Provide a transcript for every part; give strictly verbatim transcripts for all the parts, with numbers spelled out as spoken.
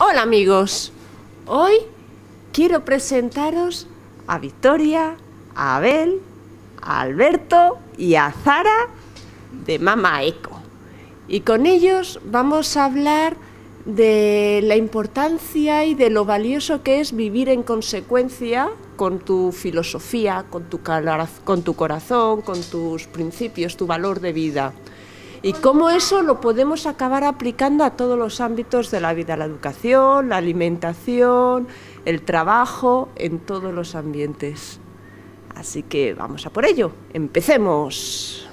Hola amigos, hoy quiero presentaros a Victoria, a Abel, a Alberto y a Zara de Mama Eco. Y con ellos vamos a hablar de la importancia y de lo valioso que es vivir en consecuencia con tu filosofía, con tu, con tu corazón, con tus principios, tu valor de vida. Y cómo eso lo podemos acabar aplicando a todos los ámbitos de la vida, la educación, la alimentación, el trabajo, en todos los ambientes. Así que vamos a por ello, empecemos.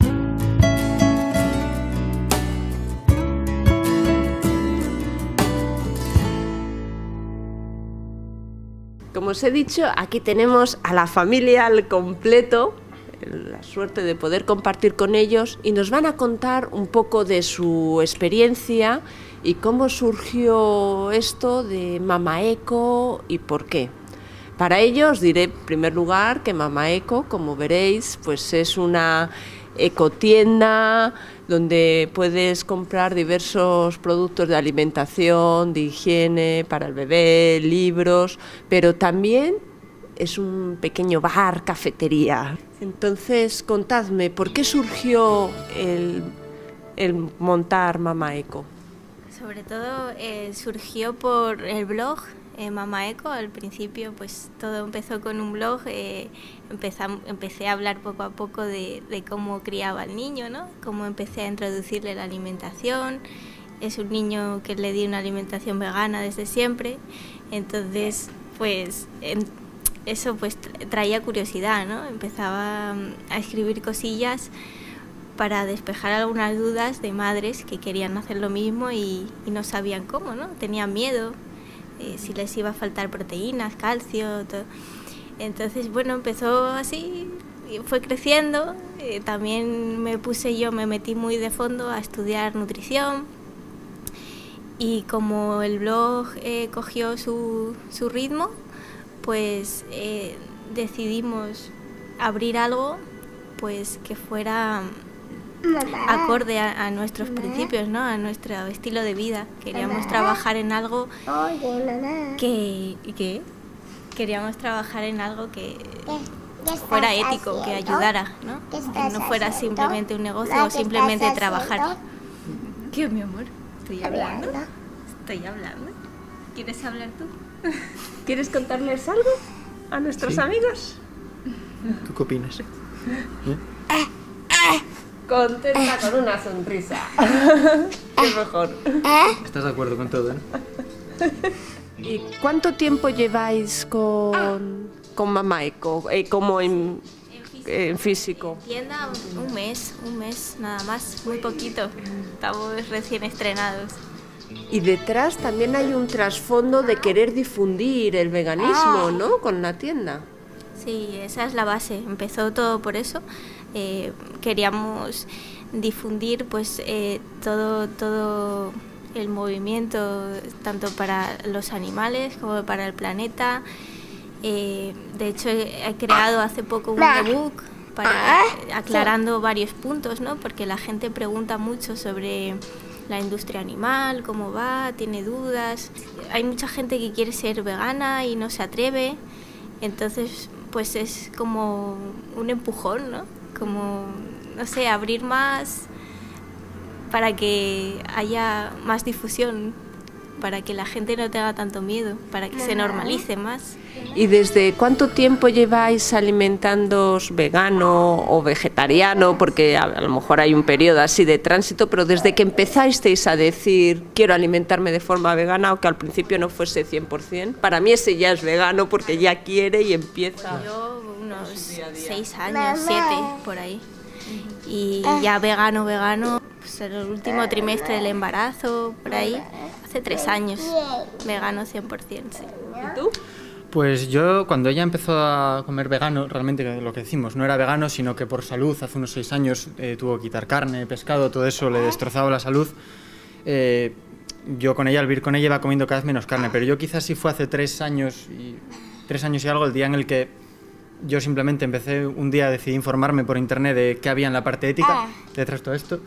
Como os he dicho, aquí tenemos a la familia al completo, la suerte de poder compartir con ellos, y nos van a contar un poco de su experiencia y cómo surgió esto de Mama Eco y por qué. Para ello os diré en primer lugar que Mama Eco, como veréis, pues es una ecotienda donde puedes comprar diversos productos de alimentación, de higiene, para el bebé, libros, pero también es un pequeño bar, cafetería. Entonces, contadme, ¿por qué surgió el, el montar Mama Eco? Sobre todo eh, surgió por el blog eh, Mama Eco. Al principio pues todo empezó con un blog, eh, empezam, empecé a hablar poco a poco de, de cómo criaba al niño, ¿no? Cómo empecé a introducirle la alimentación. Es un niño que le di una alimentación vegana desde siempre, entonces pues en, eso pues traía curiosidad, ¿no? Empezaba a escribir cosillas para despejar algunas dudas de madres que querían hacer lo mismo y, y no sabían cómo, ¿no? Tenían miedo, eh, si les iba a faltar proteínas, calcio, todo. Entonces, bueno, empezó así, y fue creciendo. Eh, también me puse yo, me metí muy de fondo a estudiar nutrición, y como el blog eh, cogió su, su ritmo, pues eh, decidimos abrir algo pues que fuera acorde a, a nuestros principios, ¿no? A nuestro estilo de vida. Queríamos trabajar en algo que, que queríamos trabajar en algo que fuera ético, que ayudara, ¿no? Que no fuera simplemente un negocio o simplemente trabajar. ¿Qué, mi amor? Estoy hablando. Estoy hablando. ¿Quieres hablar tú? ¿Quieres contarles algo a nuestros sí. amigos? ¿Tú qué opinas? ¿Eh? Contenta con una sonrisa. Qué mejor. ¿Estás de acuerdo con todo, eh? ¿Y cuánto tiempo lleváis con, con Mama Eco? Eh, como en, en físico. En tienda un mes, un mes nada más, muy poquito. Estamos recién estrenados. Y detrás también hay un trasfondo de querer difundir el veganismo, ¿no? Con la tienda. Sí, esa es la base. Empezó todo por eso. Eh, queríamos difundir pues eh, todo, todo el movimiento, tanto para los animales como para el planeta. Eh, de hecho, he creado hace poco un ebook para aclarando varios puntos, ¿no? Porque la gente pregunta mucho sobre la industria animal, cómo va, tiene dudas. Hay mucha gente que quiere ser vegana y no se atreve, entonces pues es como un empujón, ¿no? Como, no sé, abrir más para que haya más difusión, para que la gente no tenga tanto miedo, para que se normalice más. ¿Y desde cuánto tiempo lleváis alimentándoos vegano o vegetariano? Porque a lo mejor hay un periodo así de tránsito, pero desde que empezasteis a decir quiero alimentarme de forma vegana, o que al principio no fuese cien por cien, para mí ese ya es vegano porque ya quiere y empieza. Yo unos seis años, siete, por ahí. Y ya vegano, vegano, pues en el último trimestre del embarazo, por ahí, hace tres años, vegano cien por cien, sí. ¿Y tú? Pues yo, cuando ella empezó a comer vegano, realmente lo que decimos, no era vegano, sino que por salud, hace unos seis años eh, tuvo que quitar carne, pescado, todo eso le destrozaba la salud. Eh, yo con ella, al vivir con ella, iba comiendo cada vez menos carne, pero yo quizás sí fue hace tres años y, tres años y algo, el día en el que yo simplemente empecé un día, decidí informarme por internet de qué había en la parte ética detrás de todo esto,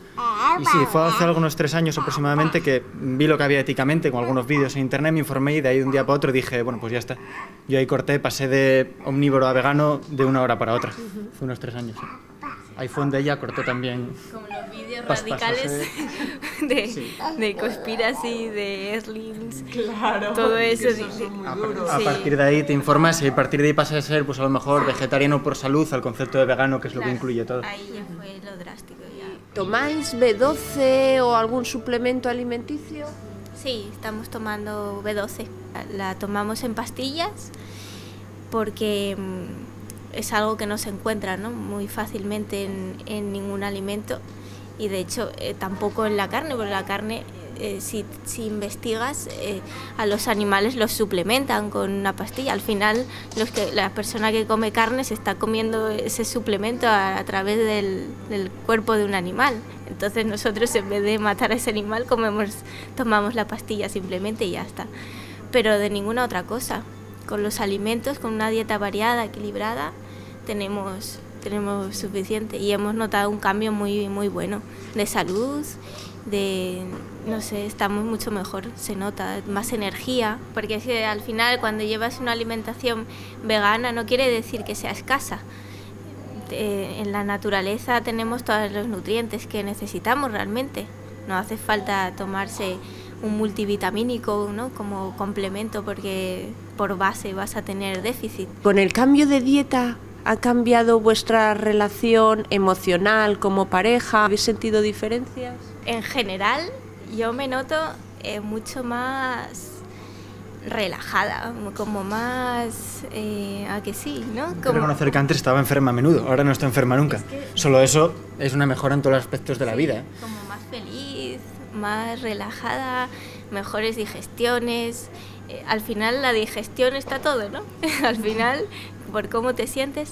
Y sí, fue hace algunos tres años aproximadamente que vi lo que había éticamente con algunos vídeos en internet, me informé y de ahí de un día para otro dije, bueno, pues ya está. Yo ahí corté, pasé de omnívoro a vegano de una hora para otra. Fue unos tres años. Sí. Ahí fue donde ella cortó también. Como los vídeos pas, radicales pasas, de, sí. de Conspiracy, de Erlings, Claro, todo eso. esos son muy A, duros. a Sí. partir de ahí te informas y a partir de ahí pasas a ser, pues a lo mejor vegetariano por salud, al concepto de vegano, que es lo Claro, que incluye todo. Ahí ya fue lo drástico. Ya. ¿Tomáis B doce o algún suplemento alimenticio? Sí, estamos tomando B doce. La tomamos en pastillas porque mm, es algo que no se encuentra, ¿no?, muy fácilmente en, en ningún alimento y de hecho eh, tampoco en la carne, porque la carne, eh, si, si investigas, eh, a los animales los suplementan con una pastilla. Al final los que, la persona que come carne se está comiendo ese suplemento a, a través del, del cuerpo de un animal. Entonces nosotros, en vez de matar a ese animal, comemos, tomamos la pastilla simplemente y ya está. Pero de ninguna otra cosa. Con los alimentos, con una dieta variada, equilibrada, tenemos, tenemos suficiente y hemos notado un cambio muy, muy bueno de salud, de, no sé, estamos mucho mejor, se nota, más energía, porque es que al final cuando llevas una alimentación vegana no quiere decir que sea escasa. Eh, en la naturaleza tenemos todos los nutrientes que necesitamos realmente, no hace falta tomarse un multivitamínico, ¿no?, como complemento, porque por base vas a tener déficit. ¿Con el cambio de dieta ha cambiado vuestra relación emocional como pareja? ¿Habéis sentido diferencias? En general, yo me noto eh, mucho más relajada, como más... Eh, ¿a que sí, no? Hay que Como, reconocer que antes estaba enferma a menudo, ahora no está enferma nunca. Es que- Solo eso es una mejora en todos los aspectos de la sí, vida, ¿eh? como más feliz, más relajada, mejores digestiones. Eh, al final la digestión está todo, ¿no? Al final, por cómo te sientes,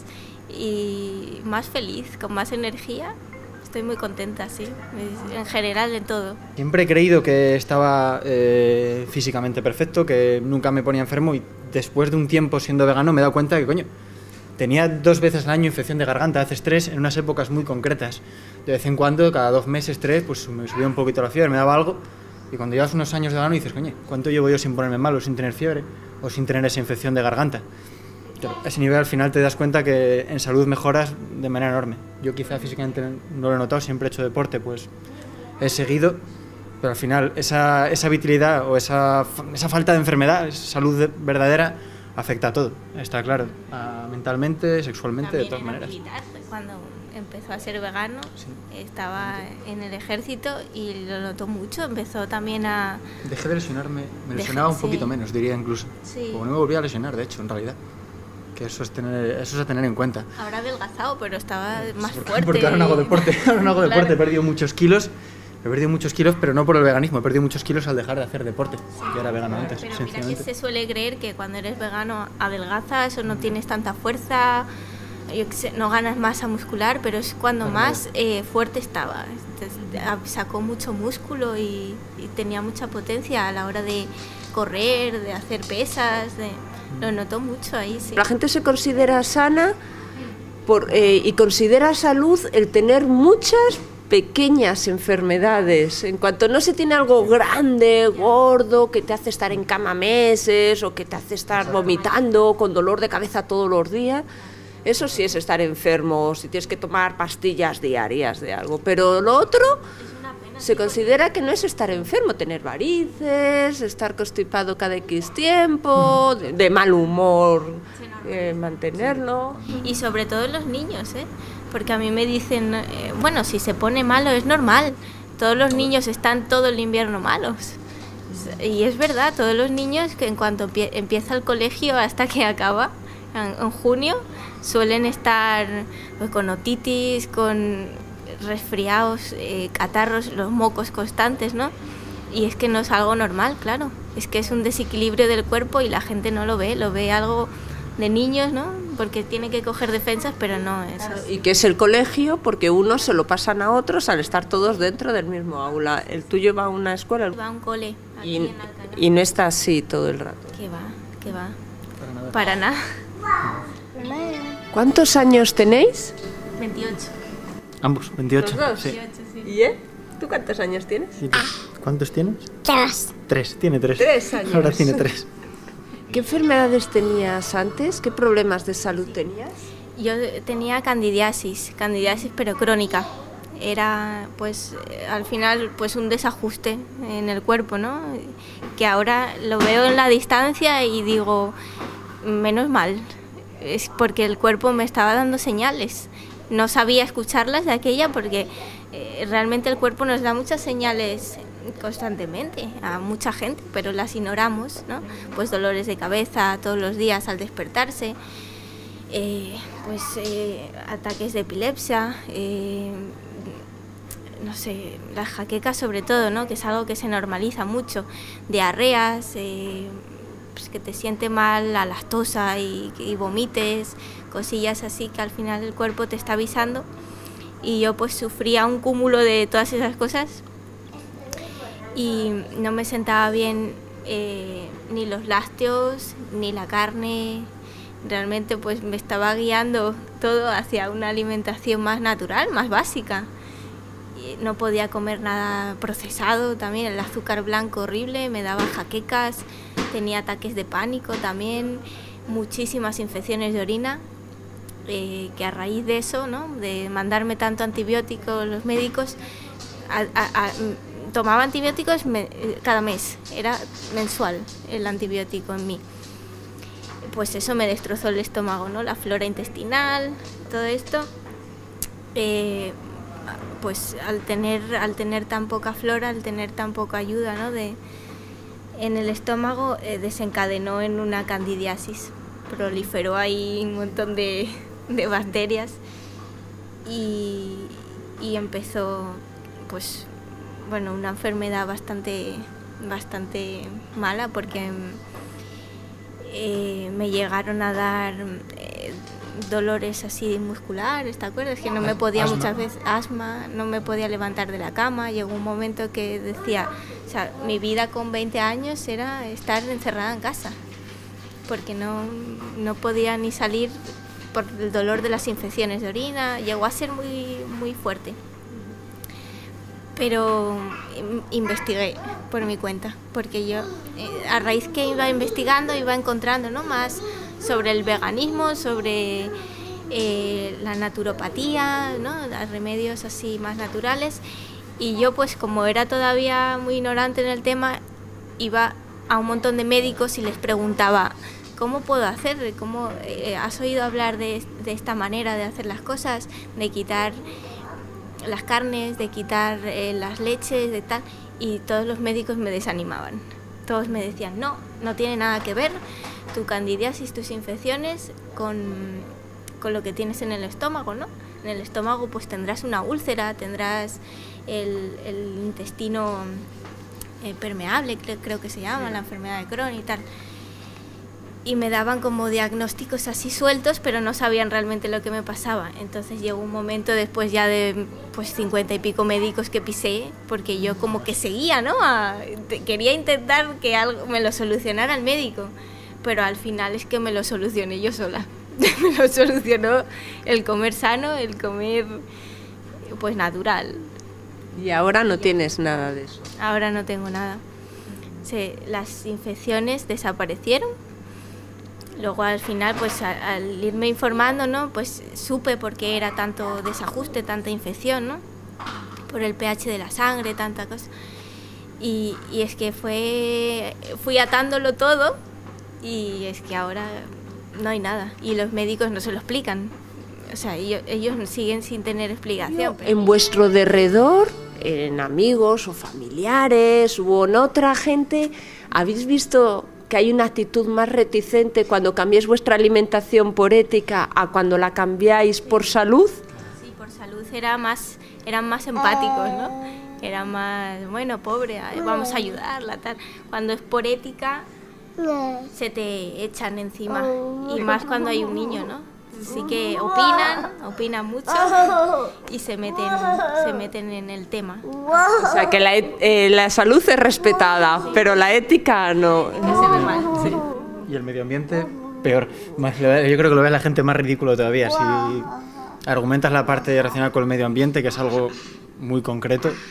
y más feliz, con más energía. Estoy muy contenta, sí, en general en todo. Siempre he creído que estaba eh, físicamente perfecto, que nunca me ponía enfermo y después de un tiempo siendo vegano me he dado cuenta que, coño, tenía dos veces al año infección de garganta, a veces tres, en unas épocas muy concretas. De vez en cuando, cada dos meses, tres, pues me subía un poquito la fiebre, me daba algo. Y cuando llevas unos años de vegano dices, coño, ¿cuánto llevo yo sin ponerme malo, sin tener fiebre o sin tener esa infección de garganta? Claro, a ese nivel al final te das cuenta que en salud mejoras de manera enorme. Yo quizá físicamente no lo he notado, siempre he hecho deporte, pues he seguido, pero al final esa, esa vitalidad o esa, esa falta de enfermedad, esa salud de, verdadera, afecta a todo, está claro, a, mentalmente, sexualmente, También de todas era maneras. militar, cuando empezó a ser vegano, Sí. estaba en el ejército y lo notó mucho, empezó también a... Dejé de lesionarme, me Dejé- lesionaba un sí. poquito menos, diría incluso. Sí. O no me volví a lesionar, de hecho, en realidad. Que eso es, tener, eso es a tener en cuenta. Ahora adelgazado, pero estaba más porque, fuerte. Porque ahora no hago deporte, ahora no hago Claro. deporte, he perdido muchos kilos. He perdido muchos kilos, pero no por el veganismo, he perdido muchos kilos al dejar de hacer deporte, que era vegano antes, Pero mira que sencillamente. se suele creer que cuando eres vegano adelgazas o no tienes tanta fuerza, yo qué sé, no ganas masa muscular, pero es cuando Para más eh, fuerte estaba. Entonces, a- sacó mucho músculo y, y tenía mucha potencia a la hora de correr, de hacer pesas, de, lo notó mucho ahí, sí. La gente se considera sana por, eh, y considera salud el tener muchas pequeñas enfermedades. En cuanto no se tiene algo grande, gordo, que te hace estar en cama meses o que te hace estar vomitando con dolor de cabeza todos los días, eso sí es estar enfermo, si tienes que tomar pastillas diarias de algo. Pero lo otro se considera que no es estar enfermo, tener varices, estar constipado cada X tiempo, de, de mal humor, eh, mantenerlo. Y sobre todo los niños, ¿eh? Porque a mí me dicen, eh, bueno, si se pone malo es normal, todos los niños están todo el invierno malos. Y es verdad, todos los niños que en cuanto empie- empieza el colegio hasta que acaba, en, en junio, suelen estar pues, con otitis, con resfriados, eh, catarros, los mocos constantes, ¿no? Y es que no es algo normal, claro. Es que es un desequilibrio del cuerpo y la gente no lo ve, lo ve algo de niños, ¿no? Porque tiene que coger defensas, pero no es así. Y que es el colegio, porque unos se lo pasan a otros al estar todos dentro del mismo aula. El tuyo va a una escuela Va a un cole aquí y, en Alcalá. y no está así todo el rato. ¿Qué va? ¿Qué va? Para nada. Para nada. ¿Cuántos años tenéis? veintiocho. Ambos, veintiocho. ¿Los dos? Sí. veintiocho, sí. ¿Y él? ¿Tú cuántos años tienes? ¿Cuántos tienes? Tres. Tres, tiene tres. Tres años. Ahora tiene tres. ¿Qué enfermedades tenías antes? ¿Qué problemas de salud tenías? Yo tenía candidiasis, candidiasis pero crónica. Era pues al final pues un desajuste en el cuerpo, ¿no? Que ahora lo veo en la distancia y digo, menos mal, es porque el cuerpo me estaba dando señales. No sabía escucharlas de aquella porque eh, realmente el cuerpo nos da muchas señales constantemente a mucha gente, pero las ignoramos, ¿no? Pues dolores de cabeza todos los días al despertarse, eh, pues eh, ataques de epilepsia, eh, no sé, las jaquecas sobre todo, ¿no? Que es algo que se normaliza mucho, diarreas, eh, pues que te siente mal, la lactosa y, y vomites, cosillas así que al final el cuerpo te está avisando. Y yo pues sufría un cúmulo de todas esas cosas y no me sentaba bien eh, ni los lácteos ni la carne. Realmente pues me estaba guiando todo hacia una alimentación más natural, más básica. Y no podía comer nada procesado también, el azúcar blanco horrible, me daba jaquecas, tenía ataques de pánico también, muchísimas infecciones de orina. Eh, que a raíz de eso, ¿no? De mandarme tanto antibiótico los médicos, a, a, a, tomaba antibióticos me, cada mes, era mensual el antibiótico en mí. Pues eso me destrozó el estómago, ¿no? La flora intestinal, todo esto, eh, pues al tener, al tener tan poca flora, al tener tan poca ayuda, ¿no? De, en el estómago eh, desencadenó en una candidiasis, proliferó ahí un montón de de bacterias y, y empezó pues bueno una enfermedad bastante bastante mala porque eh, me llegaron a dar eh, dolores así musculares, ¿te acuerdas? Que no me podía asma. Muchas veces, asma, no me podía levantar de la cama. Llegó un momento que decía, o sea, mi vida con veinte años era estar encerrada en casa porque no, no podía ni salir por el dolor de las infecciones de orina, llegó a ser muy, muy fuerte. Pero investigué por mi cuenta, porque yo a raíz que iba investigando iba encontrando, ¿no? Más sobre el veganismo, sobre eh, la naturopatía, ¿no? Los remedios así más naturales, y yo pues como era todavía muy ignorante en el tema, iba a un montón de médicos y les preguntaba, ¿cómo puedo hacer? ¿Cómo, eh, ¿Has oído hablar de, de esta manera de hacer las cosas? De quitar las carnes, de quitar eh, las leches, de tal. Y todos los médicos me desanimaban. Todos me decían, no, no tiene nada que ver tu candidiasis, tus infecciones con, con lo que tienes en el estómago, ¿no? En el estómago pues tendrás una úlcera, tendrás el, el intestino eh, permeable, creo, creo que se llama, la enfermedad de Crohn y tal. Y me daban como diagnósticos así sueltos, pero no sabían realmente lo que me pasaba. Entonces llegó un momento después ya de pues cincuenta y pico médicos que pisé, porque yo como que seguía, ¿no? A, quería intentar que algo me lo solucionara el médico, pero al final es que me lo solucioné yo sola. Me lo solucionó el comer sano, el comer pues natural. Y ahora no tienes nada de eso. Ahora no tengo nada. Sí, las infecciones desaparecieron. Luego al final, pues a, al irme informando, ¿no? Pues supe por qué era tanto desajuste, tanta infección, ¿no? Por el pH de la sangre, tanta cosa. Y, y es que fue, fui atándolo todo y es que ahora no hay nada. Y los médicos no se lo explican. O sea, ellos, ellos siguen sin tener explicación. Pero... En vuestro derredor, en amigos o familiares o en otra gente, ¿habéis visto que hay una actitud más reticente cuando cambiáis vuestra alimentación por ética a cuando la cambiáis por salud? Sí, por salud era más, eran más empáticos, ¿no? Era más, bueno, pobre, vamos a ayudarla, tal. Cuando es por ética, se te echan encima, y más cuando hay un niño, ¿no? Así que opinan, opinan mucho y se meten, se meten en el tema. O sea, que la, eh, la salud es respetada, sí, pero la ética no. Que se ve mal. Sí. Y el medio ambiente, peor. Más, yo creo que lo ve la gente más ridículo todavía. Si argumentas la parte racional con el medio ambiente, que es algo muy concreto,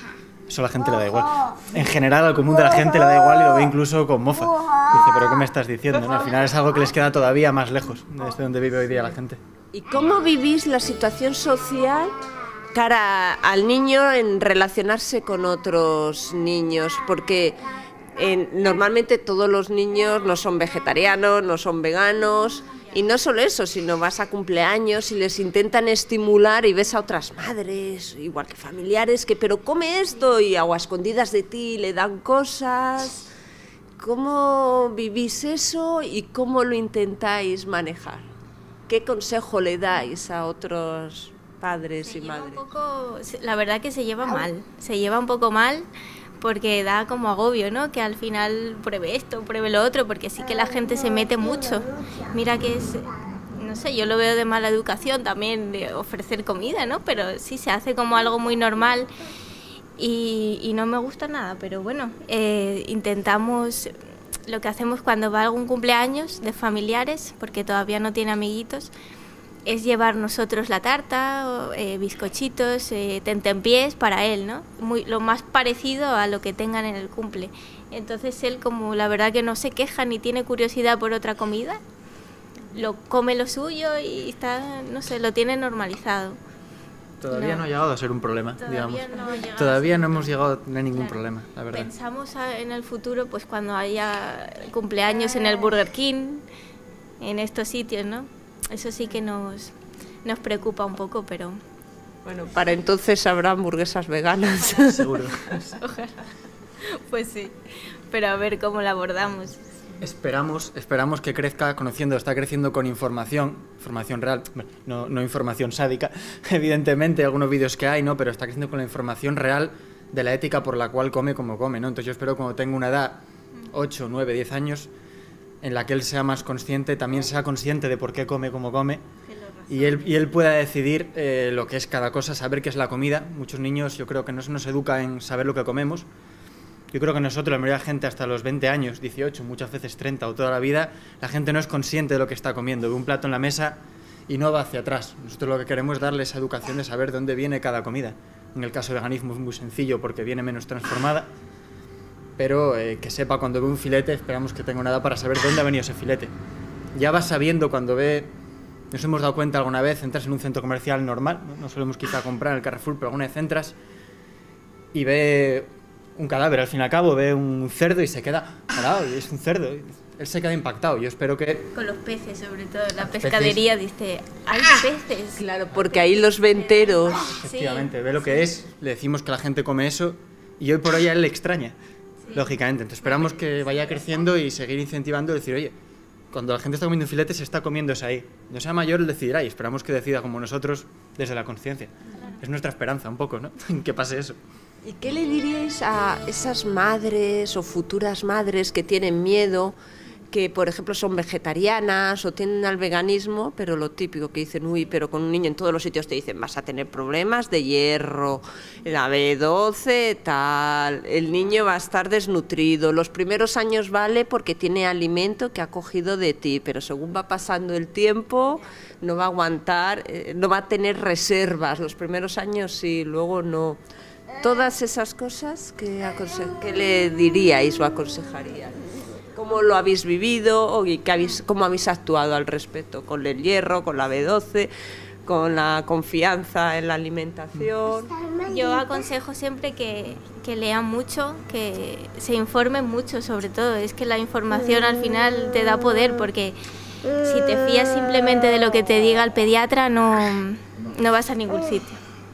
Eso a la gente le da igual. En general, al común de la gente le da igual y lo ve incluso con mofa. Dice, ¿pero qué me estás diciendo? ¿No? Al final es algo que les queda todavía más lejos desde donde vive hoy día la gente. ¿Y cómo vivís la situación social cara al niño en relacionarse con otros niños? Porque eh, normalmente todos los niños no son vegetarianos, no son veganos. Y no solo eso, sino vas a cumpleaños y les intentan estimular y ves a otras madres, igual que familiares, que pero come esto y a escondidas de ti le dan cosas. ¿Cómo vivís eso y cómo lo intentáis manejar? ¿Qué consejo le dais a otros padres se y lleva madres? Un poco, la verdad que se lleva mal, se lleva un poco mal. Porque da como agobio, ¿no? Que al final pruebe esto, pruebe lo otro, porque sí que la gente se mete mucho. Mira que es, no sé, yo lo veo de mala educación también, de ofrecer comida, ¿no? Pero sí se hace como algo muy normal y, y no me gusta nada. Pero bueno, eh, intentamos, lo que hacemos cuando va a algún cumpleaños de familiares, porque todavía no tiene amiguitos, es llevar nosotros la tarta, eh, bizcochitos, eh, tentempiés para él, ¿no? Muy, lo más parecido a lo que tengan en el cumple. Entonces él, como la verdad que no se queja ni tiene curiosidad por otra comida, lo come lo suyo y está, no sé, lo tiene normalizado. Todavía no, no ha llegado a ser un problema, todavía digamos. No todavía no hemos llegado a tener ningún claro. problema, la verdad. Pensamos a, en el futuro, pues cuando haya cumpleaños en el Burger King, en estos sitios, ¿no? Eso sí que nos, nos preocupa un poco, pero... Bueno, para entonces habrá hamburguesas veganas. Seguro. Ojalá. Pues sí, pero a ver cómo la abordamos. Esperamos, esperamos que crezca conociendo, está creciendo con información, información real, no, no información sádica, evidentemente, algunos vídeos que hay, ¿no? Pero está creciendo con la información real de la ética por la cual come como come, ¿no? Entonces yo espero cuando tenga una edad, ocho, nueve, diez años, en la que él sea más consciente, también sea consciente de por qué come como come y él, y él pueda decidir eh, lo que es cada cosa, saber qué es la comida. Muchos niños yo creo que no se nos educa en saber lo que comemos. Yo creo que nosotros, la mayoría de la gente, hasta los veinte años, dieciocho, muchas veces treinta o toda la vida, la gente no es consciente de lo que está comiendo. Ve un plato en la mesa y no va hacia atrás. Nosotros lo que queremos es darle esa educación de saber dónde viene cada comida. En el caso del veganismo es muy sencillo porque viene menos transformada. Pero eh, que sepa cuando ve un filete, esperamos que tenga una edad para saber dónde ha venido ese filete. Ya va sabiendo cuando ve, nos hemos dado cuenta alguna vez, entras en un centro comercial normal, no, no solemos quizá comprar en el Carrefour, pero alguna vez entras y ve un cadáver, al fin y al cabo, ve un cerdo y se queda parado, y es un cerdo, él se queda impactado. Yo espero que... Con los peces, sobre todo, la pescadería dice, hay peces. Claro, porque ahí los ve enteros. Efectivamente, ve lo que es, le decimos que la gente come eso y hoy por hoy a él le extraña. Lógicamente, entonces esperamos que vaya creciendo y seguir incentivando, decir, oye, cuando la gente está comiendo un filete se está comiendo eso ahí. No sea mayor, él decidirá y esperamos que decida como nosotros desde la conciencia. Es nuestra esperanza un poco, ¿no? Que pase eso. ¿Y qué le diríais a esas madres o futuras madres que tienen miedo, que por ejemplo son vegetarianas o tienden al veganismo, pero lo típico que dicen, uy, pero con un niño en todos los sitios te dicen, vas a tener problemas de hierro, la B doce, tal, el niño va a estar desnutrido, los primeros años vale porque tiene alimento que ha cogido de ti, pero según va pasando el tiempo no va a aguantar, eh, no va a tener reservas, los primeros años sí, luego no. Todas esas cosas, ¿qué, ¿qué le diríais o aconsejaríais? ¿Cómo lo habéis vivido y qué habéis, cómo habéis actuado al respecto? ¿Con el hierro, con la B doce, con la confianza en la alimentación? Yo aconsejo siempre que, que lean mucho, que se informen mucho sobre todo. Es que la información al final te da poder, porque si te fías simplemente de lo que te diga el pediatra no, no vas a ningún sitio.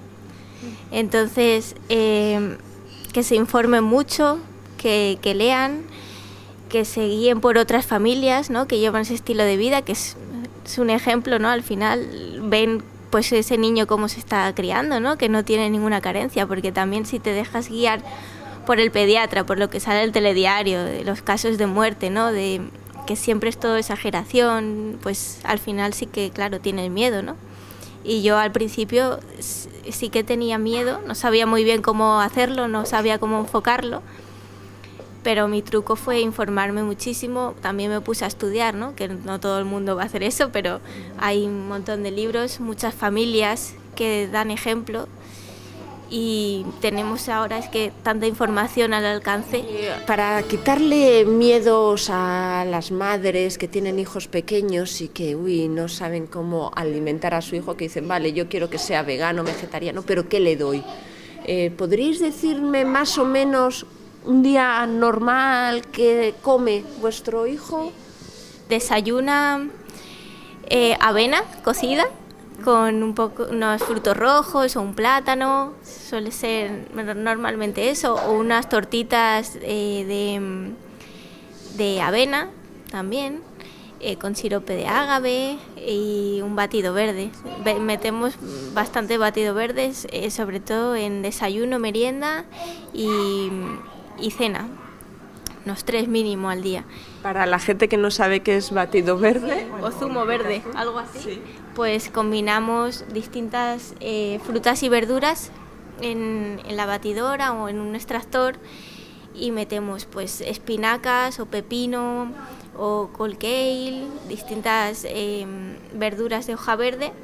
Entonces, eh, que se informen mucho, que, que lean, que se guíen por otras familias, ¿no? Que llevan ese estilo de vida, que es, es un ejemplo, ¿no? Al final ven pues ese niño cómo se está criando, ¿no? Que no tiene ninguna carencia, porque también si te dejas guiar por el pediatra, por lo que sale en el telediario, de los casos de muerte, ¿no? De que siempre es todo exageración, pues al final sí que, claro, tienes miedo, ¿no? Y yo al principio sí que tenía miedo, no sabía muy bien cómo hacerlo, no sabía cómo enfocarlo, pero mi truco fue informarme muchísimo. También me puse a estudiar, ¿no? Que no todo el mundo va a hacer eso, pero hay un montón de libros, muchas familias que dan ejemplo, y tenemos ahora es que tanta información al alcance. Para quitarle miedos a las madres que tienen hijos pequeños y que uy, no saben cómo alimentar a su hijo, que dicen, vale, yo quiero que sea vegano, vegetariano, pero ¿qué le doy? Eh, ¿Podríais decirme más o menos un día normal que come vuestro hijo? Desayuna eh, avena cocida con un poco, unos frutos rojos o un plátano, suele ser normalmente eso, o unas tortitas eh, de, de avena también, eh, con sirope de ágave y un batido verde. Metemos bastante batido verdes, eh, sobre todo en desayuno, merienda y, y cena, unos tres mínimo al día. Para la gente que no sabe qué es batido verde o zumo verde, algo así, sí. Pues combinamos distintas eh, frutas y verduras en, en la batidora o en un extractor y metemos pues espinacas o pepino o col kale, distintas eh, verduras de hoja verde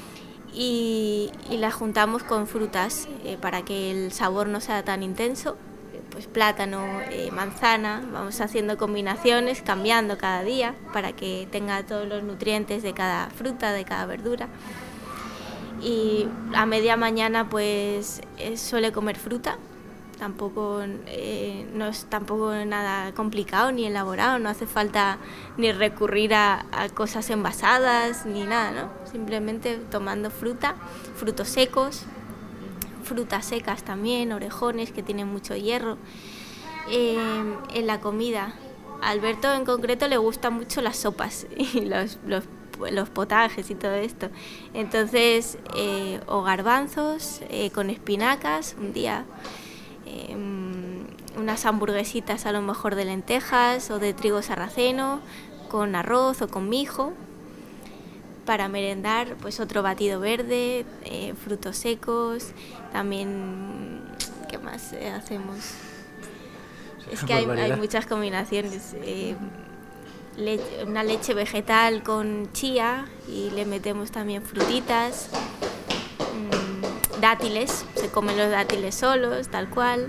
y, y las juntamos con frutas eh, para que el sabor no sea tan intenso. Pues plátano, eh, manzana, vamos haciendo combinaciones, cambiando cada día para que tenga todos los nutrientes de cada fruta, de cada verdura. Y a media mañana pues eh, suele comer fruta, tampoco, eh, no es tampoco nada complicado ni elaborado, no hace falta ni recurrir a, a cosas envasadas ni nada, ¿no? Simplemente tomando fruta, frutos secos, frutas secas también, orejones que tienen mucho hierro. Eh, en la comida, a Alberto en concreto le gustan mucho las sopas y los, los, los potajes y todo esto. Entonces, eh, o garbanzos eh, con espinacas, un día eh, unas hamburguesitas a lo mejor de lentejas o de trigo sarraceno, con arroz o con mijo. Para merendar, pues otro batido verde, eh, frutos secos, también, ¿qué más eh, hacemos? Es que hay, hay muchas combinaciones, eh, leche, una leche vegetal con chía y le metemos también frutitas, mmm, dátiles, se comen los dátiles solos, tal cual,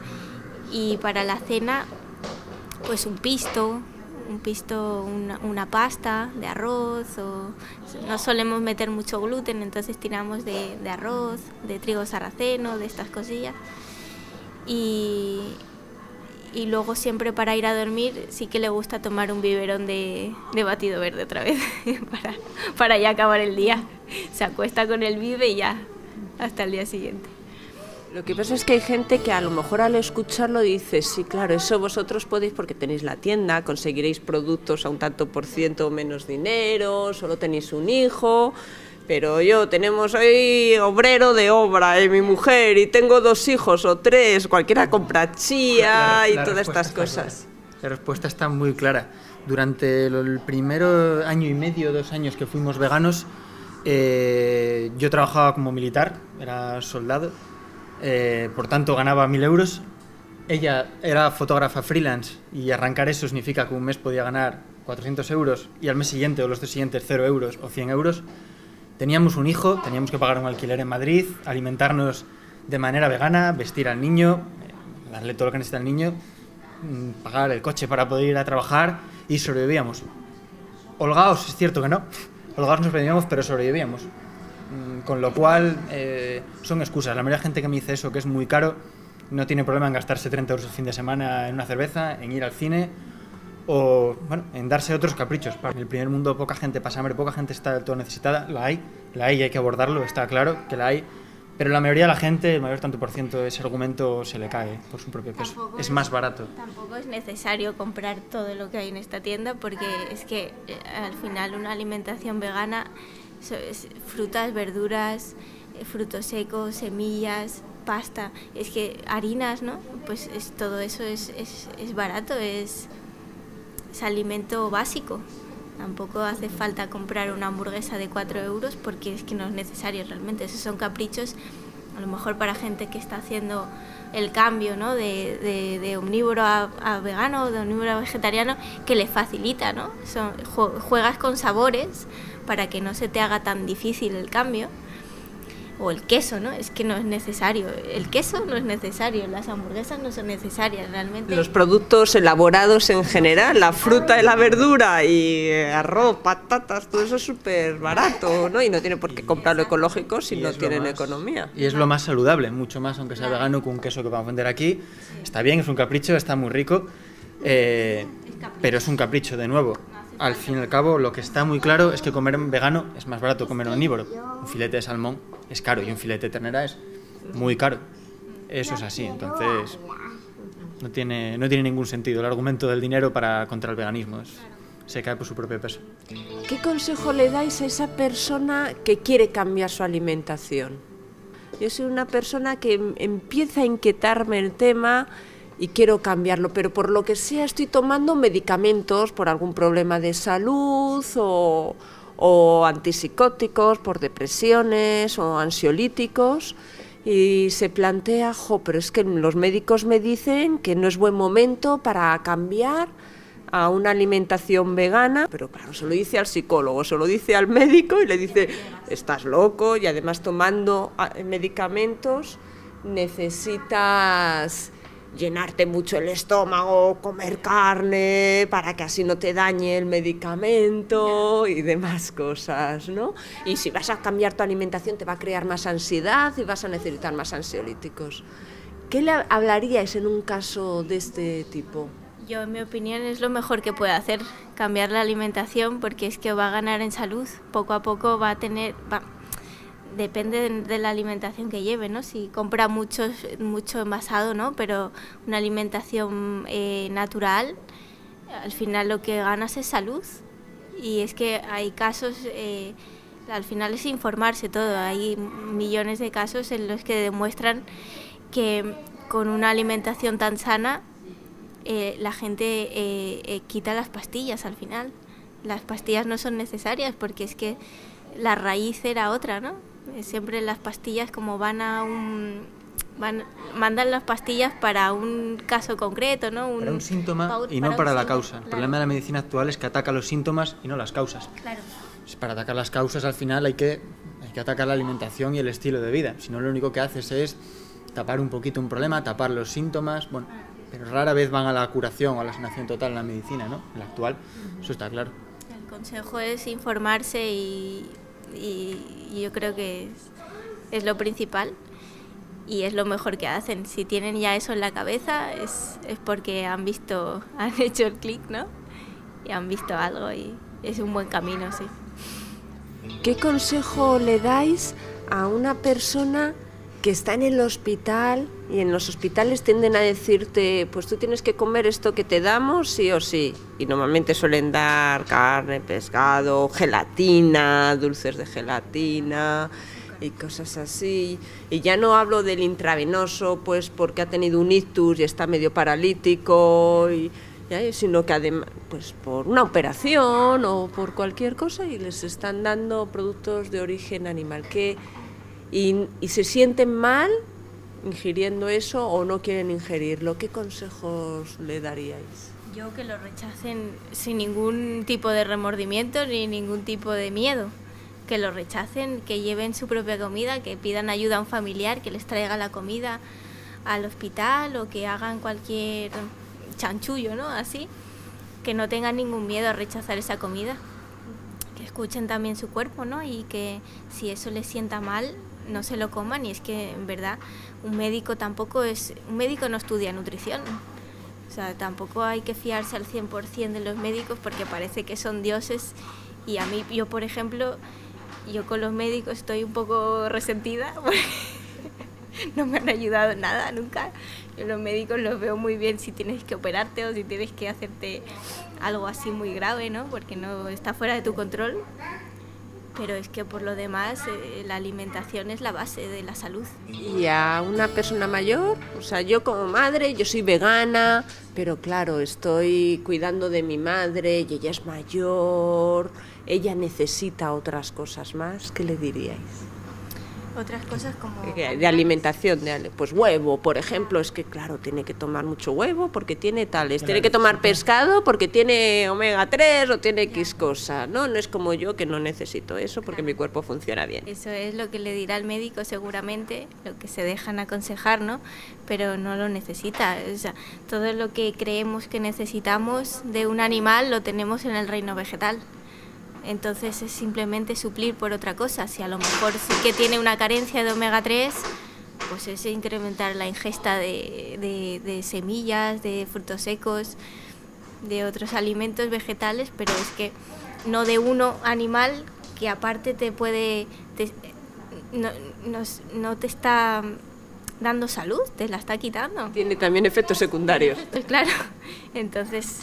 y para la cena, pues un pisto, un pisto, una, una pasta de arroz, o no solemos meter mucho gluten, entonces tiramos de, de arroz, de trigo sarraceno, de estas cosillas. Y, y luego siempre para ir a dormir sí que le gusta tomar un biberón de, de batido verde otra vez, para, para ya acabar el día. Se acuesta con el bibe y ya, hasta el día siguiente. Lo que pasa es que hay gente que a lo mejor al escucharlo dice, sí, claro, eso vosotros podéis porque tenéis la tienda, conseguiréis productos a un tanto por ciento menos dinero, solo tenéis un hijo, pero yo tenemos hoy obrero de obra y mi mujer y tengo dos hijos o tres, cualquiera compra chía la, la, y la todas estas cosas. Clara. La respuesta está muy clara. Durante el primer año y medio, dos años que fuimos veganos, eh, yo trabajaba como militar, era soldado. Eh, por tanto ganaba mil euros, ella era fotógrafa freelance y arrancar eso significa que un mes podía ganar cuatrocientos euros y al mes siguiente o los dos siguientes cero euros o cien euros. Teníamos un hijo, teníamos que pagar un alquiler en Madrid, alimentarnos de manera vegana, vestir al niño, darle todo lo que necesita el niño, pagar el coche para poder ir a trabajar y sobrevivíamos. Holgados, es cierto que no, holgados nos veníamos, pero sobrevivíamos. Con lo cual, eh, son excusas. La mayoría de gente que me dice eso, que es muy caro, no tiene problema en gastarse treinta euros el fin de semana en una cerveza, en ir al cine o, bueno, en darse otros caprichos. En el primer mundo poca gente pasa hambre, poca gente está del todo necesitada. La hay, la hay y hay que abordarlo, está claro que la hay. Pero la mayoría de la gente, el mayor tanto por ciento de ese argumento se le cae por su propio peso. Tampoco es, es más barato. Tampoco es necesario comprar todo lo que hay en esta tienda porque es que eh, al final una alimentación vegana... frutas, verduras, frutos secos, semillas, pasta, es que harinas, ¿no? Pues es, todo eso es, es, es barato, es, es alimento básico. Tampoco hace falta comprar una hamburguesa de cuatro euros porque es que no es necesario realmente. Esos son caprichos, a lo mejor para gente que está haciendo el cambio, ¿no? de, de, de omnívoro a, a vegano, de omnívoro a vegetariano, que le facilita, ¿no? Son, juegas con sabores para que no se te haga tan difícil el cambio. o el queso, ¿no? Es que no es necesario. El queso no es necesario, las hamburguesas no son necesarias realmente. Los productos elaborados en general, la fruta y la verdura y arroz, patatas, todo eso es súper barato, ¿no? Y no tiene por qué comprarlo ecológico si no tienen más, economía. Y es lo más saludable, mucho más, aunque sea vegano, que un queso que vamos a vender aquí. Está bien, es un capricho, está muy rico, eh, pero es un capricho, de nuevo. Al fin y al cabo, lo que está muy claro es que comer vegano es más barato que comer omnívoro. Un filete de salmón es caro y un filete de ternera es muy caro. Eso es así, entonces no tiene, no tiene ningún sentido el argumento del dinero para contra el veganismo. Es, se cae por su propio peso. ¿Qué consejo le dais a esa persona que quiere cambiar su alimentación? Yo soy una persona que empieza a inquietarme el tema y quiero cambiarlo, pero por lo que sea estoy tomando medicamentos por algún problema de salud o, o antipsicóticos por depresiones o ansiolíticos y se plantea, jo, pero es que los médicos me dicen que no es buen momento para cambiar a una alimentación vegana, pero claro, se lo dice al psicólogo, se lo dice al médico y le dice, estás loco y además tomando medicamentos necesitas llenarte mucho el estómago, comer carne, para que así no te dañe el medicamento y demás cosas, ¿no? Y si vas a cambiar tu alimentación te va a crear más ansiedad y vas a necesitar más ansiolíticos. ¿Qué le hablaríais en un caso de este tipo? Yo, en mi opinión, es lo mejor que puede hacer, cambiar la alimentación, porque es que va a ganar en salud, poco a poco va a tener... Va, depende de, de la alimentación que lleve, ¿no? Si compra mucho, mucho envasado, ¿no? Pero una alimentación eh, natural, al final lo que ganas es salud. Y es que hay casos, eh, al final es informarse todo, hay millones de casos en los que demuestran que con una alimentación tan sana eh, la gente eh, eh, quita las pastillas al final. Las pastillas no son necesarias porque es que la raíz era otra, ¿no? Siempre las pastillas como van a un... Van, mandan las pastillas para un caso concreto, ¿no? Un, para un síntoma pa, y no para, para la causa. Claro. El problema de la medicina actual es que ataca los síntomas y no las causas. Claro. Para atacar las causas al final hay que, hay que atacar la alimentación y el estilo de vida. Si no, lo único que haces es tapar un poquito un problema, tapar los síntomas, bueno, pero rara vez van a la curación o a la sanación total en la medicina, ¿no? En la actual, uh-huh. Eso está claro. El consejo es informarse y... y yo creo que es, es lo principal y es lo mejor que hacen. Si tienen ya eso en la cabeza es, es porque han visto, han hecho el clic, ¿no? Y han visto algo y es un buen camino, sí. ¿Qué consejo le dais a una persona que está en el hospital y en los hospitales tienden a decirte, pues tú tienes que comer esto que te damos sí o sí? Y normalmente suelen dar carne, pescado, gelatina, dulces de gelatina y cosas así. Y ya no hablo del intravenoso, pues porque ha tenido un ictus y está medio paralítico, y, ¿ya? Sino que además, pues por una operación o por cualquier cosa y les están dando productos de origen animal. ¿Qué? Y, y se sienten mal ingiriendo eso o no quieren ingerirlo. ¿Qué consejos le daríais? Yo que lo rechacen sin ningún tipo de remordimiento ni ningún tipo de miedo. Que lo rechacen, que lleven su propia comida, que pidan ayuda a un familiar, que les traiga la comida al hospital o que hagan cualquier chanchullo, ¿no? Así, que no tengan ningún miedo a rechazar esa comida. Que escuchen también su cuerpo, ¿no? Y que si eso les sienta mal, no se lo coman. Y es que en verdad un médico tampoco es, un médico no estudia nutrición, o sea, tampoco hay que fiarse al cien por ciento de los médicos porque parece que son dioses. Y a mí, yo por ejemplo, yo con los médicos estoy un poco resentida porque no me han ayudado en nada nunca. Yo los médicos los veo muy bien si tienes que operarte o si tienes que hacerte algo así muy grave, ¿no? Porque no está fuera de tu control. Pero es que por lo demás eh, la alimentación es la base de la salud. Y a una persona mayor, o sea, yo como madre, yo soy vegana, pero claro, estoy cuidando de mi madre y ella es mayor, ella necesita otras cosas más, ¿qué le diríais? Otras cosas como... De alimentación, de, pues huevo, por ejemplo, es que claro, tiene que tomar mucho huevo porque tiene tales, tiene que tomar pescado porque tiene omega tres o tiene X cosa, ¿no? No es como yo que no necesito eso porque mi cuerpo funciona bien. Eso es lo que le dirá el médico seguramente, lo que se dejan aconsejar, ¿no? Pero no lo necesita, o sea, todo lo que creemos que necesitamos de un animal lo tenemos en el reino vegetal. Entonces es simplemente suplir por otra cosa. Si a lo mejor sí que tiene una carencia de omega tres, pues es incrementar la ingesta de, de, de semillas, de frutos secos, de otros alimentos vegetales, pero es que no de uno animal que aparte te puede... Te, no, no, no te está dando salud, te la está quitando. Tiene también efectos secundarios. Pues claro, entonces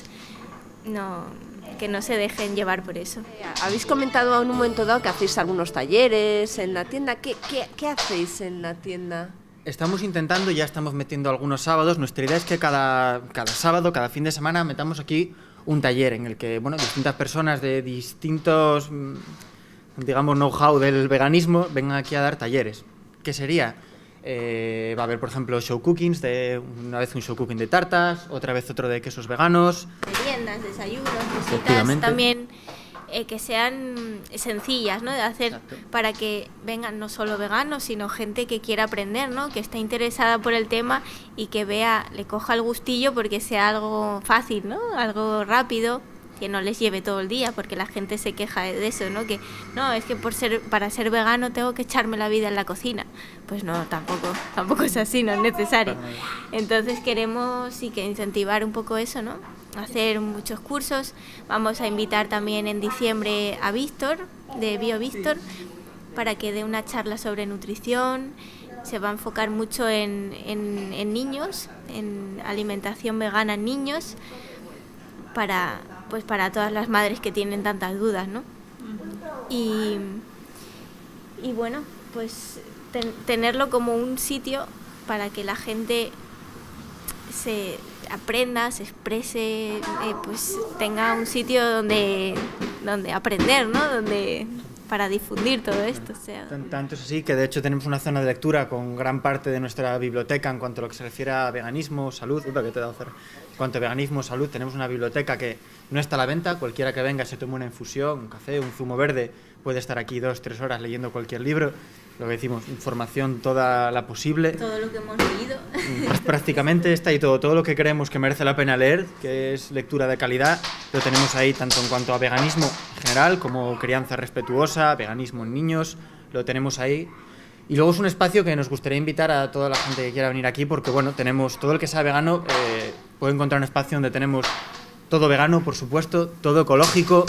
no... que no se dejen llevar por eso. Habéis comentado en un momento dado que hacéis algunos talleres en la tienda. ¿Qué, qué, qué hacéis en la tienda? Estamos intentando, ya estamos metiendo algunos sábados. Nuestra idea es que cada, cada sábado, cada fin de semana, metamos aquí un taller en el que, bueno, distintas personas de distintos, digamos, know-how del veganismo vengan aquí a dar talleres. ¿Qué sería? Eh, va a haber, por ejemplo, show cookings, de una vez un show cooking de tartas, otra vez otro de quesos veganos. Meriendas, desayunos, cositas también eh, que sean sencillas, ¿no? De hacer. Exacto. Para que vengan no solo veganos, sino gente que quiera aprender, ¿no? Que esté interesada por el tema y que vea, le coja el gustillo porque sea algo fácil, ¿no? Algo rápido, que no les lleve todo el día, porque la gente se queja de eso, ¿no? Que no, es que por ser para ser vegano tengo que echarme la vida en la cocina. Pues no, tampoco, tampoco es así, no es necesario. Entonces queremos sí que incentivar un poco eso, ¿no? Hacer muchos cursos. Vamos a invitar también en diciembre a Víctor, de BioVíctor, para que dé una charla sobre nutrición. Se va a enfocar mucho en, en, en niños, en alimentación vegana en niños, para... pues para todas las madres que tienen tantas dudas, ¿no? Y, y bueno, pues ten, tenerlo como un sitio para que la gente se aprenda, se exprese, eh, pues tenga un sitio donde, donde aprender, ¿no? Donde, para difundir todo esto. O sea. Tanto es así que de hecho tenemos una zona de lectura con gran parte de nuestra biblioteca en cuanto a lo que se refiere a veganismo, salud. Uy, ¿qué te he dado, Fer? En cuanto a veganismo, salud, tenemos una biblioteca que no está a la venta. Cualquiera que venga se tome una infusión, un café, un zumo verde, puede estar aquí dos, tres horas leyendo cualquier libro. Lo que decimos, información toda la posible. Todo lo que hemos leído. Pues prácticamente está ahí todo, todo lo que creemos que merece la pena leer, que es lectura de calidad, lo tenemos ahí tanto en cuanto a veganismo en general, como crianza respetuosa, veganismo en niños, lo tenemos ahí. Y luego es un espacio que nos gustaría invitar a toda la gente que quiera venir aquí, porque bueno, tenemos todo el que sea vegano, eh, puede encontrar un espacio donde tenemos todo vegano, por supuesto, todo ecológico,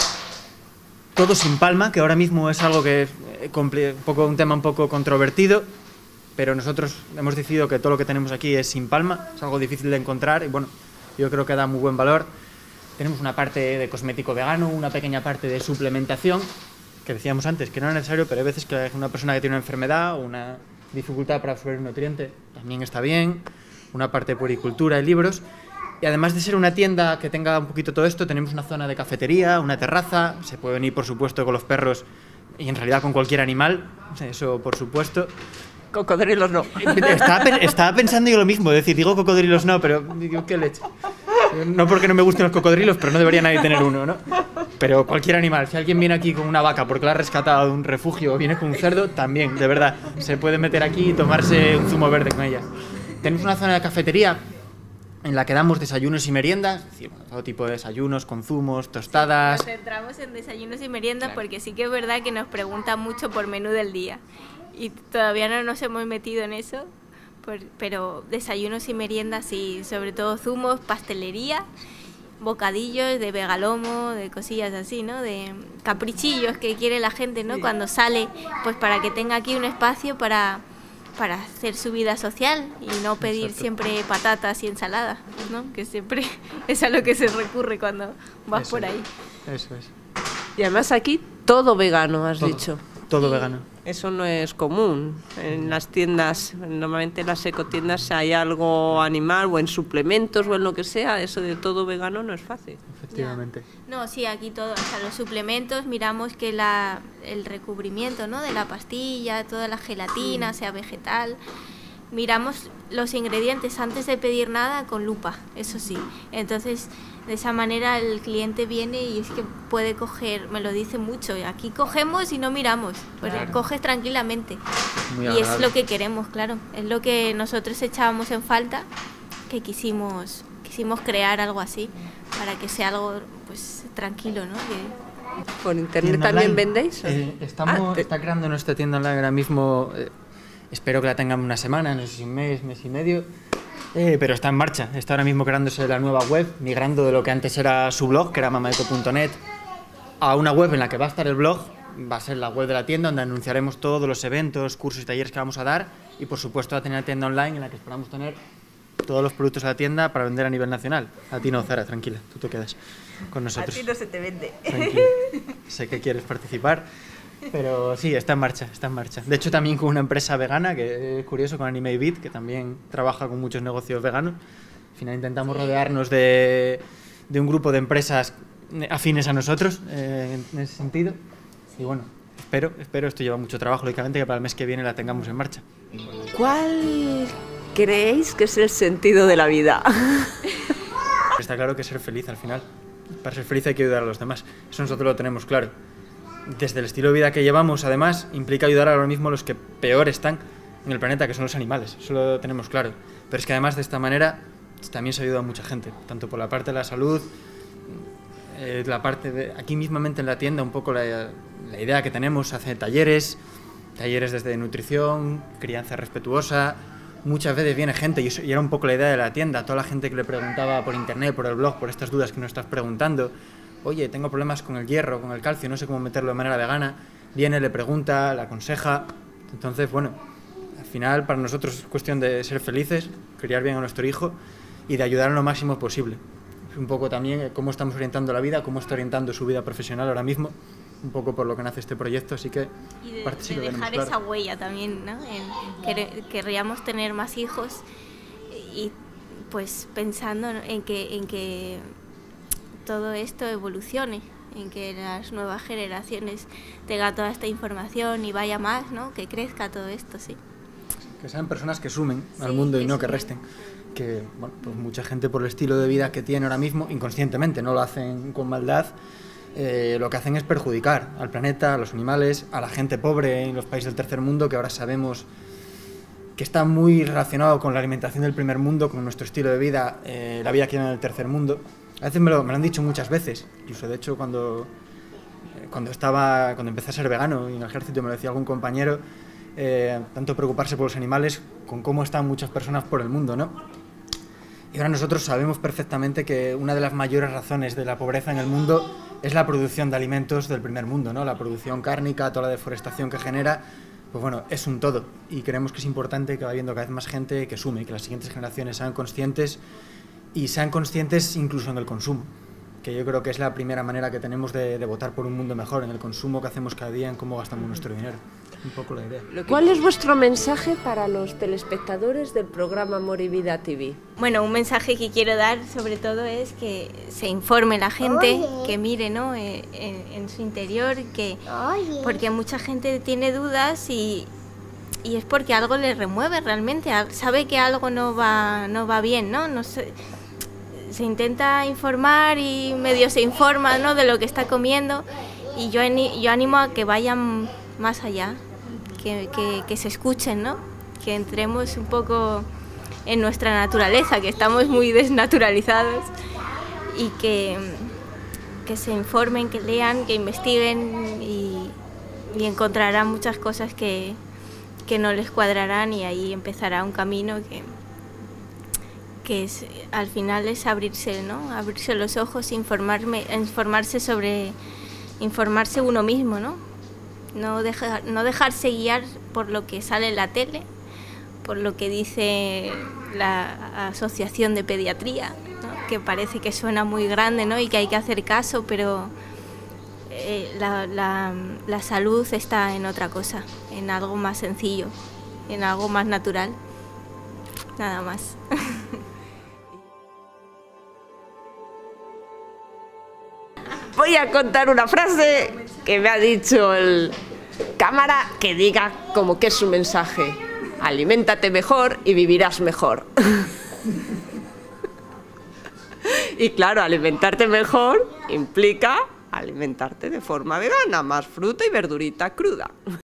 todo sin palma, que ahora mismo es algo que es un, poco, un tema un poco controvertido, pero nosotros hemos decidido que todo lo que tenemos aquí es sin palma, es algo difícil de encontrar y bueno, yo creo que da muy buen valor. Tenemos una parte de cosmético vegano, una pequeña parte de suplementación, que decíamos antes que no era necesario, pero hay veces que una persona que tiene una enfermedad o una dificultad para absorber un nutriente también está bien, una parte de puericultura y libros. Y además de ser una tienda que tenga un poquito todo esto, tenemos una zona de cafetería, una terraza, se puede venir por supuesto con los perros y en realidad con cualquier animal, eso por supuesto. Cocodrilos no. Estaba, estaba pensando yo lo mismo, es decir, digo cocodrilos no, pero digo qué leche. No porque no me gusten los cocodrilos, pero no debería nadie tener uno, ¿no? Pero cualquier animal, si alguien viene aquí con una vaca porque la ha rescatado de un refugio o viene con un cerdo, también, de verdad, se puede meter aquí y tomarse un zumo verde con ella. Tenemos una zona de cafetería en la que damos desayunos y meriendas, es decir, todo tipo de desayunos, con zumos, tostadas. Nos centramos en desayunos y meriendas, claro, porque sí que es verdad que nos preguntan mucho por menú del día y todavía no nos hemos metido en eso, por, pero desayunos y meriendas y sobre todo zumos, pastelería, bocadillos de vegalomo, de cosillas así, ¿no? De caprichillos que quiere la gente, ¿no? Sí. Cuando sale, pues para que tenga aquí un espacio para... para hacer su vida social y no pedir Exacto. siempre patatas y ensalada, ¿no? Que siempre es a lo que se recurre cuando vas Eso por ahí. Eso es. Y además aquí todo vegano, has todo, dicho. Todo sí. vegano. Eso no es común. En las tiendas, normalmente en las ecotiendas hay algo animal o en suplementos o en lo que sea, eso de todo vegano no es fácil. efectivamente. Ya. No, sí, aquí todo, hasta los suplementos, miramos que la, el recubrimiento, ¿no?, de la pastilla, toda la gelatina, sea vegetal. Miramos los ingredientes antes de pedir nada con lupa, eso sí. Entonces, de esa manera el cliente viene y es que puede coger, me lo dice mucho, aquí cogemos y no miramos, pues claro, coges tranquilamente. Muy y es lo que queremos, claro, es lo que nosotros echábamos en falta, que quisimos, quisimos crear algo así, para que sea algo pues tranquilo, ¿no? Que... ¿Por internet también vendéis? Eh, estamos, ah, te... Está creando nuestra tienda online ahora mismo. Eh, Espero que la tengan una semana, no sé si un mes, mes y medio, eh, pero está en marcha. Está ahora mismo creándose la nueva web, migrando de lo que antes era su blog, que era mamaeco punto net, a una web en la que va a estar el blog. Va a ser la web de la tienda, donde anunciaremos todos los eventos, cursos y talleres que vamos a dar, y por supuesto va a tener la tienda online en la que esperamos tener todos los productos de la tienda para vender a nivel nacional. A ti no, Zara, tranquila, tú te quedas con nosotros. A ti no se te vende. Tranquila. Sé que quieres participar. Pero sí, está en marcha, está en marcha. De hecho, también con una empresa vegana, que es curioso, con Anime Beat, que también trabaja con muchos negocios veganos. Al final intentamos rodearnos de, de un grupo de empresas afines a nosotros, eh, en ese sentido. Y bueno, espero, espero, esto lleva mucho trabajo, lógicamente, que para el mes que viene la tengamos en marcha. ¿Cuál creéis que es el sentido de la vida? Está claro que ser feliz al final. Para ser feliz hay que ayudar a los demás. Eso nosotros lo tenemos claro. Desde el estilo de vida que llevamos, además, implica ayudar ahora mismo a los que peor están en el planeta, que son los animales. Eso lo tenemos claro. Pero es que además de esta manera también se ayuda a mucha gente, tanto por la parte de la salud, eh, la parte de... Aquí mismamente en la tienda, un poco la, la idea que tenemos, hace talleres, talleres desde nutrición, crianza respetuosa. Muchas veces viene gente, y, eso, y era un poco la idea de la tienda, toda la gente que le preguntaba por internet, por el blog, por estas dudas que nos estás preguntando. Oye, tengo problemas con el hierro, con el calcio, no sé cómo meterlo de manera vegana. Viene, le pregunta, le aconseja. Entonces, bueno, al final para nosotros es cuestión de ser felices, criar bien a nuestro hijo y de ayudar lo máximo posible. Es un poco también cómo estamos orientando la vida, cómo está orientando su vida profesional ahora mismo, un poco por lo que nace este proyecto, así que... Y de, parte sí de dejar esa claro. huella también, ¿no? En, quer, querríamos tener más hijos y pues pensando en que... En que todo esto evolucione, en que las nuevas generaciones tengan toda esta información y vaya más, ¿no? Que crezca todo esto, sí. Que sean personas que sumen sí, al mundo y no que resten. Que, bueno, pues mucha gente por el estilo de vida que tiene ahora mismo, inconscientemente, no lo hacen con maldad, eh, lo que hacen es perjudicar al planeta, a los animales, a la gente pobre en los países del tercer mundo, que ahora sabemos que está muy relacionado con la alimentación del primer mundo, con nuestro estilo de vida, eh, la vida que llevan en el tercer mundo. A veces me lo, me lo han dicho muchas veces, incluso de hecho cuando, eh, cuando, estaba, cuando empecé a ser vegano y en el ejército me lo decía algún compañero, eh, tanto preocuparse por los animales con cómo están muchas personas por el mundo, ¿no? Y ahora nosotros sabemos perfectamente que una de las mayores razones de la pobreza en el mundo es la producción de alimentos del primer mundo, ¿no? La producción cárnica, toda la deforestación que genera, pues bueno, es un todo. Y creemos que es importante que va habiendo cada vez más gente que sume, que las siguientes generaciones sean conscientes y sean conscientes incluso en el consumo, que yo creo que es la primera manera que tenemos de, de votar por un mundo mejor, en el consumo que hacemos cada día, en cómo gastamos nuestro dinero. Un poco la idea. ¿Cuál es vuestro mensaje para los telespectadores del programa Amor y Vida T V? Bueno, un mensaje que quiero dar sobre todo es que se informe la gente, Oye. que mire, ¿no? en, en su interior, que Oye. porque mucha gente tiene dudas y, y es porque algo le remueve realmente, sabe que algo no va, no va bien, ¿no? No sé, se intenta informar y medio se informa, ¿no?, de lo que está comiendo, y yo, yo animo a que vayan más allá, que, que, que se escuchen, ¿no?, que entremos un poco en nuestra naturaleza, que estamos muy desnaturalizados, y que, que se informen, que lean, que investiguen y, y encontrarán muchas cosas que, que no les cuadrarán, y ahí empezará un camino que... que es, al final es abrirse, ¿no? Abrirse los ojos, informarme, informarse sobre, informarse uno mismo, ¿no? No, deja, no dejarse guiar por lo que sale en la tele, por lo que dice la Asociación de Pediatría, ¿no?, que parece que suena muy grande, ¿no?, y que hay que hacer caso, pero eh, la, la, la salud está en otra cosa, en algo más sencillo, en algo más natural, nada más. voy a contar una frase que me ha dicho el cámara que diga como que es su mensaje. Aliméntate mejor y vivirás mejor. Y claro, alimentarte mejor implica alimentarte de forma vegana, más fruta y verdurita cruda.